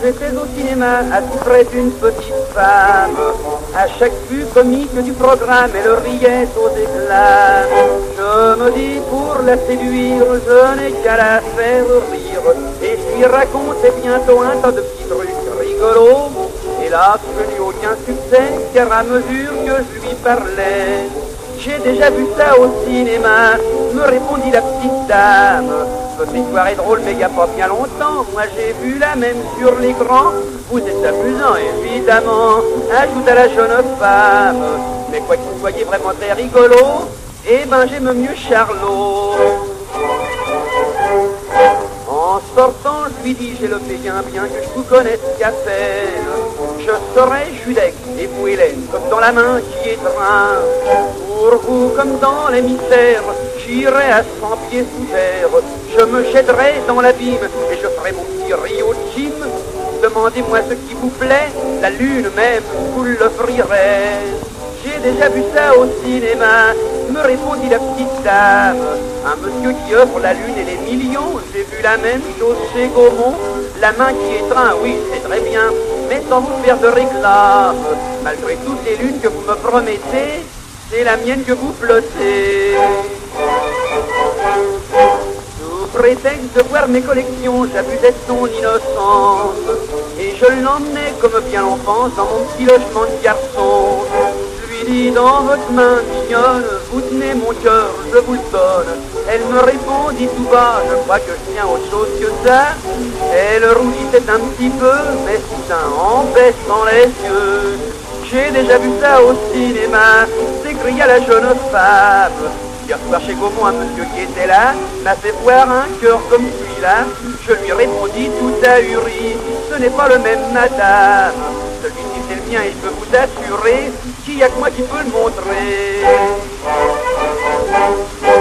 j'étais au cinéma, assis près d'une petite femme. À chaque vue comique du programme, elle riait aux éclats. Je me dis, pour la séduire, je n'ai qu'à la faire rire. Et je lui racontais bientôt un tas de petits trucs rigolos. Hélas, je n'eus aucun succès, car à mesure que je lui parlais, j'ai déjà vu ça au cinéma, me répondit la petite dame. Votre histoire est drôle, mais il n'y a pas bien longtemps, moi j'ai vu la même sur l'écran. Vous êtes amusant, évidemment, ajouta la jeune femme. Mais quoi que vous soyez vraiment très rigolo, eh ben j'aime mieux Charlot. En sortant, je lui dis, j'ai le bien que je vous connaisse qu'à peine. Je serai Judex et vous Hélène, comme dans la main qui étreint. Pour vous, comme dans les mystères, j'irai à 100 pieds sous terre. Je me jetterai dans l'abîme et je ferai mon petit Rio Jim. Demandez-moi ce qui vous plaît, la lune même vous l'offrirai. J'ai déjà vu ça au cinéma, me répondit la petite dame. Un monsieur qui offre la lune et les millions, j'ai vu la même chose chez Gaumont. La main qui étreint, oui, c'est très bien, mais sans vous faire de réclame. Malgré toutes les lunes que vous me promettez, c'est la mienne que vous flottez. Sous prétexte de voir mes collections, j'abusais de son innocence. Et je l'emmenais, comme bien l'on pense, dans mon petit logement de garçon. Je lui dis, dans votre main mignonne, vous tenez mon cœur, je vous le donne. Elle me répondit tout bas, je crois que je tiens autre chose que ça. Elle rougissait un petit peu, mais soudain, en baissant les yeux, j'ai déjà vu ça au cinéma, s'écria la jeune femme. Hier soir chez Gaumont, un monsieur qui était là m'a fait voir un cœur comme celui-là. Je lui répondis tout ahuri, ce n'est pas le même madame. Celui-ci c'est le mien et je peux vous assurer qu'il n'y a que moi qui peux le montrer.